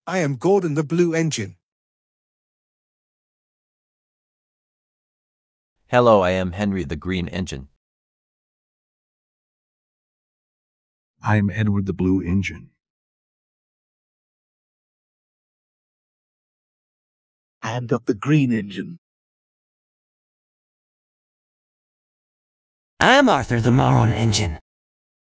I am Gordon the Blue Engine. Hello, I am Henry the Green Engine. I'm Edward the Blue Engine. I am Dr. Green Engine. I'm Arthur the Marron Engine.